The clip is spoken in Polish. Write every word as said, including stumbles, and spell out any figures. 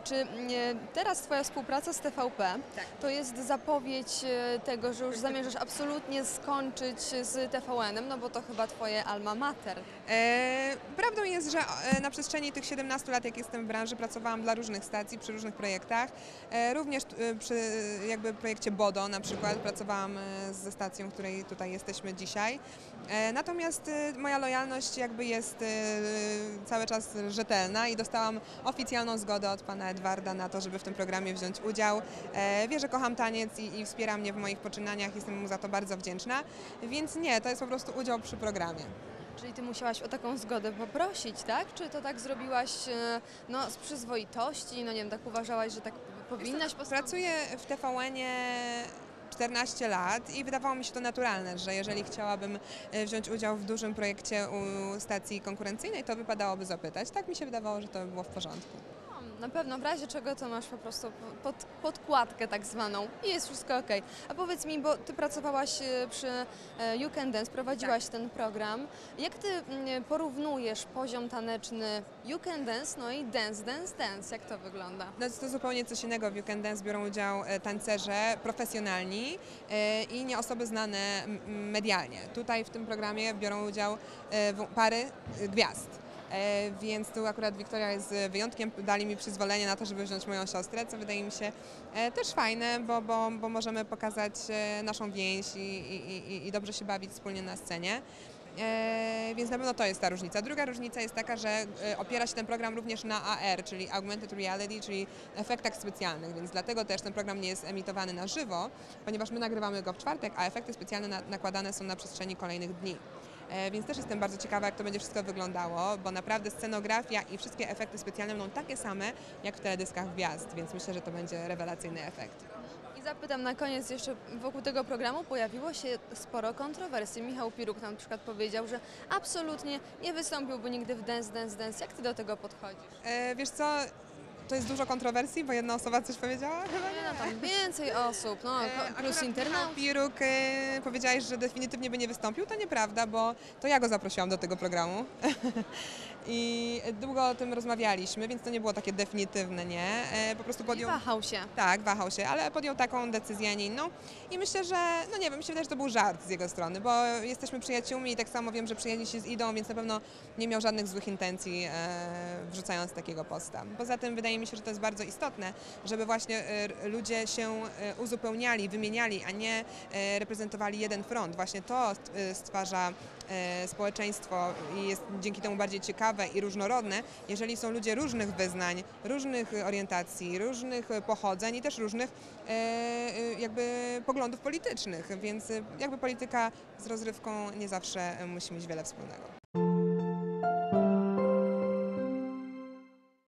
Czy e, teraz Twoja współpraca z T V P Tak. to jest zapowiedź e, tego, że już zamierzasz absolutnie skończyć z T V N-em, no bo to chyba Twoje alma mater. E, prawdą jest, że e, na przestrzeni tych siedemnastu lat, jak jestem w branży, pracowałam dla różnych stacji, przy różnych projektach. E, również e, przy jakby projekcie Bodo na przykład pracowałam e, ze stacją, w której tutaj jesteśmy dzisiaj. E, natomiast e, moja lojalność jakby jest e, cały czas rzetelna i dostałam oficjalną zgodę od pana Edwarda na to, żeby w tym programie wziąć udział. E, wie, że kocham taniec i, i wspiera mnie w moich poczynaniach, jestem mu za to bardzo wdzięczna, więc nie, to jest po prostu udział przy programie. Czyli Ty musiałaś o taką zgodę poprosić, tak? Czy to tak zrobiłaś e, no, z przyzwoitości, no nie wiem, tak uważałaś, że tak powinnaś postąpić? Pracuję w T V N-ie czternaście lat i wydawało mi się to naturalne, że jeżeli chciałabym wziąć udział w dużym projekcie u stacji konkurencyjnej, to wypadałoby zapytać. Tak mi się wydawało, że to by było w porządku. Na pewno, w razie czego to masz po prostu pod, podkładkę tak zwaną i jest wszystko ok. A powiedz mi, bo Ty pracowałaś e, przy e, You Can Dance, prowadziłaś Tak. ten program. Jak Ty mm, porównujesz poziom taneczny You Can Dance, no i Dance, Dance, Dance? Jak to wygląda? No to zupełnie coś innego. W You Can Dance biorą udział e, tancerze profesjonalni e, i nie osoby znane m, medialnie. Tutaj w tym programie biorą udział e, w- pary e, gwiazd. E, więc tu akurat Wiktoria jest wyjątkiem, dali mi przyzwolenie na to, żeby wziąć moją siostrę, co wydaje mi się e, też fajne, bo, bo, bo możemy pokazać e, naszą więź i, i, i, i dobrze się bawić wspólnie na scenie. E, więc na pewno to jest ta różnica. Druga różnica jest taka, że e, opiera się ten program również na A R, czyli Augmented Reality, czyli efektach specjalnych, więc dlatego też ten program nie jest emitowany na żywo, ponieważ my nagrywamy go w czwartek, a efekty specjalne na, nakładane są na przestrzeni kolejnych dni. E, Więc też jestem bardzo ciekawa, jak to będzie wszystko wyglądało, bo naprawdę scenografia i wszystkie efekty specjalne będą takie same, jak w teledyskach gwiazd, więc myślę, że to będzie rewelacyjny efekt. I zapytam na koniec jeszcze, wokół tego programu pojawiło się sporo kontrowersji. Michał Piruk na przykład powiedział, że absolutnie nie wystąpiłby nigdy w Dance, Dance, Dance. Jak Ty do tego podchodzisz? E, Wiesz co, to jest dużo kontrowersji, bo jedna osoba coś powiedziała? Chyba Nie, no tam więcej osób, no E, ko- plus akurat internaut. Piruk, e, powiedziałeś, że definitywnie by nie wystąpił. To nieprawda, bo to ja go zaprosiłam do tego programu. I długo o tym rozmawialiśmy, więc to nie było takie definitywne, nie? E, po prostu I podjął... wahał się. Tak, wahał się, ale podjął taką decyzję, a nie inną. I myślę, że, no nie wiem, mi się wydaje, że to był żart z jego strony, bo jesteśmy przyjaciółmi i tak samo wiem, że przyjaźni się z Idą, więc na pewno nie miał żadnych złych intencji e, wrzucając takiego posta. Poza tym wydaje mi się, że to jest bardzo istotne, żeby właśnie e, ludzie się e, uzupełniali, wymieniali, a nie e, reprezentowali jeden front. Właśnie to e, stwarza e, społeczeństwo i jest dzięki temu bardziej ciekawe i różnorodne, jeżeli są ludzie różnych wyznań, różnych orientacji, różnych pochodzeń i też różnych e, e, jakby poglądów politycznych, więc e, jakby polityka z rozrywką nie zawsze musi mieć wiele wspólnego.